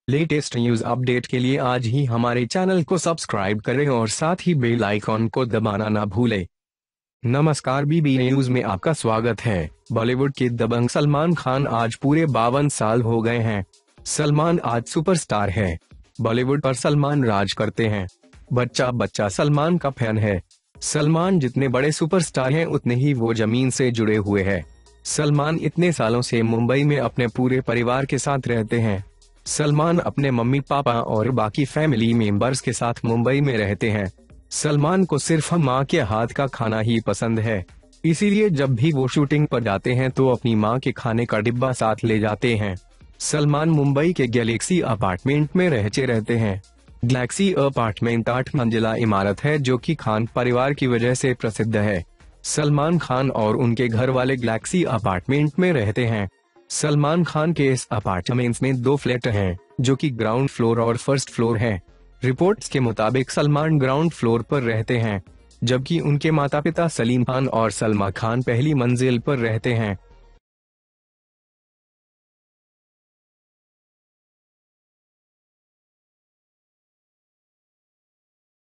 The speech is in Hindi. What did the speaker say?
लेटेस्ट न्यूज अपडेट के लिए आज ही हमारे चैनल को सब्सक्राइब करें और साथ ही बेल आइकॉन को दबाना ना भूलें। नमस्कार, बीबी न्यूज में आपका स्वागत है। बॉलीवुड के दबंग सलमान खान आज पूरे 52 साल हो गए हैं। सलमान आज सुपरस्टार है। बॉलीवुड पर सलमान राज करते हैं। बच्चा बच्चा सलमान का फैन है। सलमान जितने बड़े सुपरस्टार हैं उतने ही वो जमीन से जुड़े हुए हैं। सलमान इतने सालों से मुंबई में अपने पूरे परिवार के साथ रहते हैं। सलमान अपने मम्मी पापा और बाकी फैमिली मेंबर्स के साथ मुंबई में रहते हैं। सलमान को सिर्फ माँ के हाथ का खाना ही पसंद है, इसीलिए जब भी वो शूटिंग पर जाते हैं तो अपनी माँ के खाने का डिब्बा साथ ले जाते हैं। सलमान मुंबई के गैलेक्सी अपार्टमेंट में रहते हैं। ग्लैक्सी अपार्टमेंट 8 मंजिला इमारत है जो कि खान परिवार की वजह से प्रसिद्ध है। सलमान खान और उनके घर वाले ग्लैक्सी अपार्टमेंट में रहते हैं। सलमान खान के इस अपार्टमेंट्स में 2 फ्लैट हैं, जो कि ग्राउंड फ्लोर और फर्स्ट फ्लोर है। रिपोर्ट्स के मुताबिक सलमान ग्राउंड फ्लोर पर रहते हैं, जबकि उनके माता पिता सलीम खान और सलमा खान पहली मंजिल पर रहते हैं।